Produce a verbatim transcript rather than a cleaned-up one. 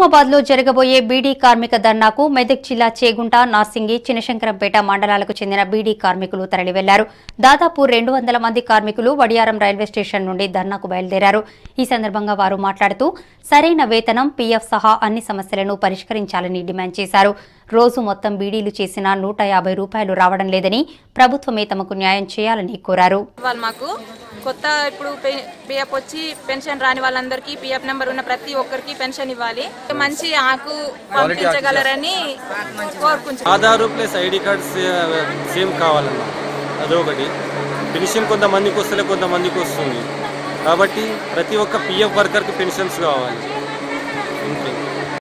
నిజామాబాద్ లో జరగబోయే బీడీ కార్మిక ధర్నాకు మెదక్ జిల్లా చేగుంట, నార్సింగి, చినశంకరంపేట మండలాలకు చెందిన బీడీ కార్మికులు తరలి వెళ్లారు. దాదాపు రెండు వందల మంది కార్మికులు వడియారం రైల్వే స్టేషన్ నుండి ధర్నాకు బయలుదేరారు. ఈ సందర్భంగా వారు మాట్లాడుతూ సరైన వేతనం, పీఎఫ్ సహా అన్ని సమస్యలను పరిష్కరించాలని డిమాండ్ చేశారు. రోజు మొత్తం బీడీలు చేసినా నూట యాభై రూపాయలు రావడం లేదని ప్రభుత్వమే తమకు న్యాయం చేయాలని కోరారు. కొత్త ఇప్పుడు పీఎఫ్ వచ్చి పెన్షన్ రాని వాళ్ళందరికీ పీఎఫ్ నెంబర్ ఉన్న ప్రతి ఒక్కరికి పెన్షన్ ఇవ్వాలి. మంచి ఆకు పంపించగలరని కోరుకుంటున్నాను. Aadhaar plus ID card same కావాలన్నా అదొకటి. పెన్షన్ కొంతమందికి వస్తలే, కొంతమందికి వస్తుంది. కాబట్టి ప్రతి ఒక్క పీఎఫ్ వర్కర్కి పెన్షన్స్ కావాలి.